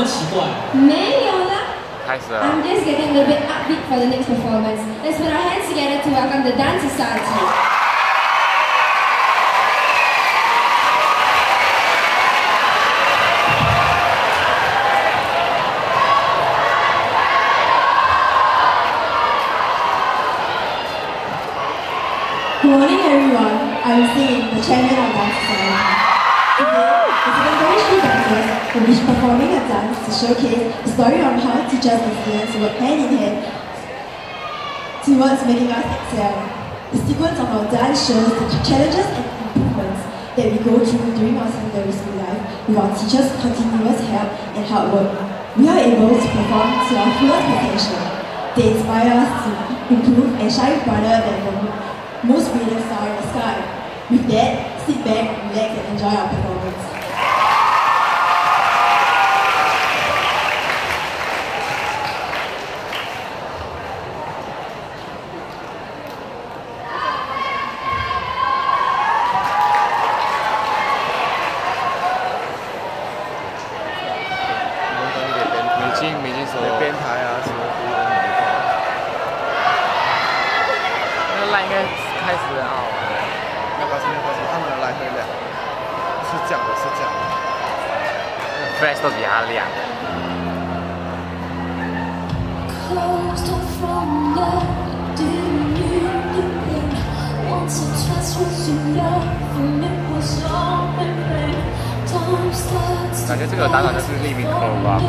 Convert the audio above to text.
奇怪。 没有啦。 开始了。 I'm just getting a little bit upbeat for the next performance. Let's put our hands together to welcome the Dance Society. Good morning everyone, I'm singing the champion of Dance Society. Today, the secondary school dancers will be performing a dance to showcase the story of how teachers and students work hand in hand towards making us excel. The sequence of our dance shows the challenges and improvements that we go through during our secondary school life with our teachers' continuous help and hard work. We are able to perform to our fullest potential. They inspire us to improve and shine brighter than the most brilliant star in the sky. With that, sit back, relax and enjoy our performance. 编排啊，什么服务都没有。那个赖应该开始了啊。 没关系，没关系，他们来会亮。是这样的，是这样的。 Flash 都比他亮。感觉这个打赏就是利民口吧。